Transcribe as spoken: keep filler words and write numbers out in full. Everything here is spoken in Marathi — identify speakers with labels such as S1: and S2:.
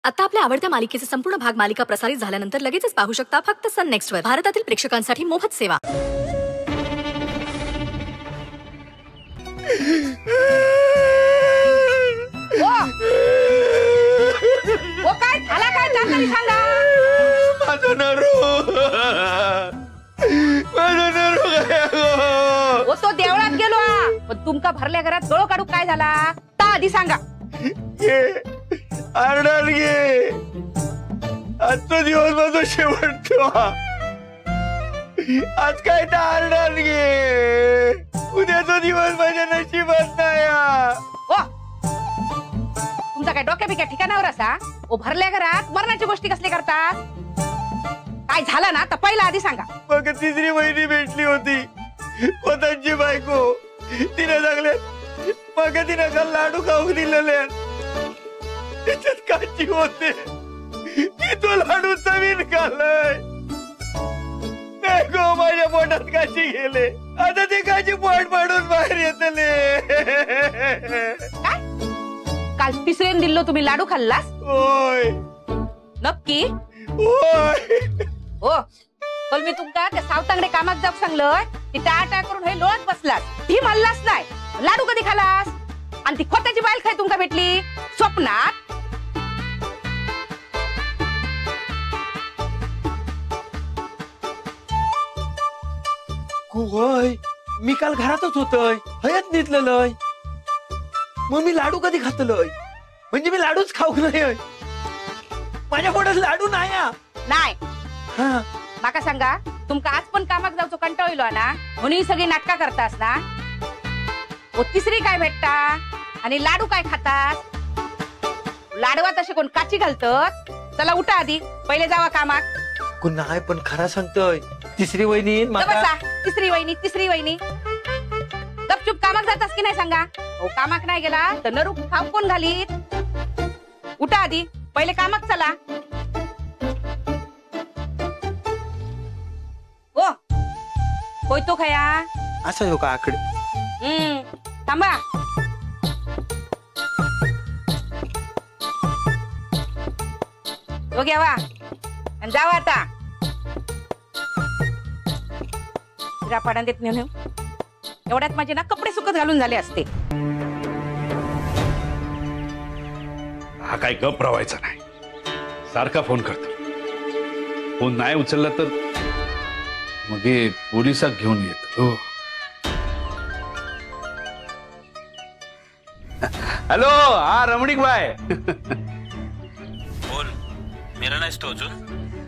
S1: आता आपल्या आवडत्या मालिकेचे संपूर्ण भाग मालिका प्रसारित झाल्यानंतर लगेचच पाहू शकता फक्त सन नेक्स्ट वर. भारतातील प्रेक्षकांसाठी मोफत सेवा.
S2: ओ काय झाला काय तातडी सांगा.
S3: माझं नरू माझं नरू काय
S2: ओ तो देवळात गेलो पण तुमका भरल्या घरात गळो काढू काय झाला ता आधी सांगा.
S3: आरडाल गे आजचा दिवस माझा शेवटतो. आज काय तर आरडाल गे उद्याचा दिवस माझ्या नशिबात नाही.
S2: ओ तुमचा काय डोक्या बिक्या ठिकाणावर असा. ओ भरल्या घरात मरणाची गोष्टी कसली करतात. काय झालं ना तर पहिला आधी सांगा.
S3: मग तिसरी महिनी भेटली होती पोतांची बायको. तिने सांगले मग तिने काल लाडू खाऊ दिलेले त्याच्यात काची होते ती तो लाडू चवीन खाल्लाय. नाही गो माझ्या पोटात काची गेले. आता ते काची पोट पाडून बाहेर येतले.
S2: काय काल तिसऱ्यान दिल्लो तुम्ही लाडू खाल्लास.
S3: होय
S2: नक्की
S3: होय.
S2: हो पण मी तुमका त्या सावतांगडे कामात जाऊ सांगलोय ती टाटा करून हे लोळत बसलास. ही मल्लास नाही. लाडू कधी खालास आणि ती खोट्याची बायल खाय तुमका भेटली स्वप्नात.
S3: होय मी काल घरातच होतोय हयत निघलेलंय. मग मी लाडू कधी खातलोय म्हणजे मी लाडूच खाऊ नाही. माझ्या पोटात लाडू नाही.
S2: नाही माका सांगा तुमका आज पण कामाक जाऊचो कंटाळलो ना म्हणून सगळी नाटका करतास ना. ओ तिसरी काय भेटता आणि लाडू काय खातास. लाडवात असे कोण काची घालतात. चला उठा आधी पहिले जावा कामाक.
S3: कोण नाही पण खरा सांगतोय तिसरी वहिनी
S2: बसा. तिसरी वहिनी तिसरी वहिनी गपचूप कामाक जातास की नाही सांगा. ओ कामाक नाही गेला तर नरू खाऊ कोण घालीत. उठा आधी पहिले कामाक चला. ओ होय तो खया
S3: असं हो का आकडे.
S2: हम्म थांबा. तो घ्यावा आणि जावा आता. पाडा देत नेऊ एवढ्यात माझे ना कपडे सुकत घालून झाले असते.
S4: हा काय गप राहायचा नाही. सारखा फोन करतो. फोन नाही उचलला तर मग पोलिसात घेऊन येतो. हॅलो हा रमणीक बाय
S5: बोल. मेरा नाहीस तो अजून.